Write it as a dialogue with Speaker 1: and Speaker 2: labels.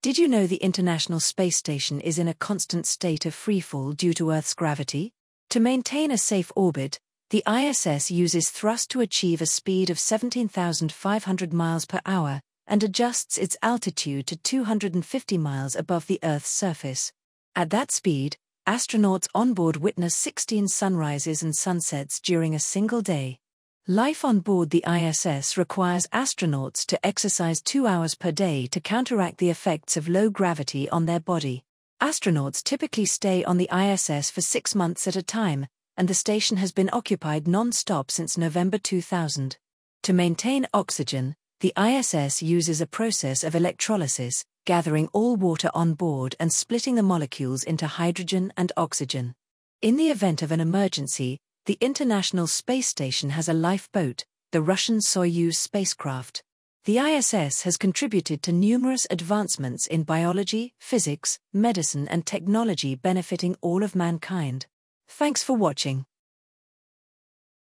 Speaker 1: Did you know the International Space Station is in a constant state of freefall due to Earth's gravity? To maintain a safe orbit, the ISS uses thrust to achieve a speed of 17,500 miles per hour and adjusts its altitude to 250 miles above the Earth's surface. At that speed, astronauts on board witness 16 sunrises and sunsets during a single day. Life on board the ISS requires astronauts to exercise 2 hours per day to counteract the effects of low gravity on their body. Astronauts typically stay on the ISS for 6 months at a time, and the station has been occupied non-stop since November 2000. To maintain oxygen, the ISS uses a process of electrolysis, gathering all water on board and splitting the molecules into hydrogen and oxygen. In the event of an emergency, the International Space Station has a lifeboat, the Russian Soyuz spacecraft. The ISS has contributed to numerous advancements in biology, physics, medicine and technology benefiting all of mankind. Thanks for watching.